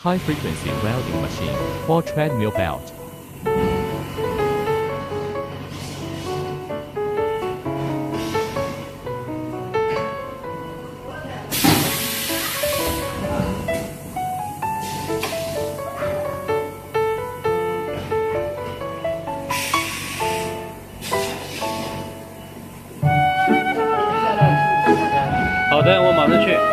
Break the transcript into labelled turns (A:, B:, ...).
A: high-frequency welding machine for treadmill belt.
B: 好的，我马上去。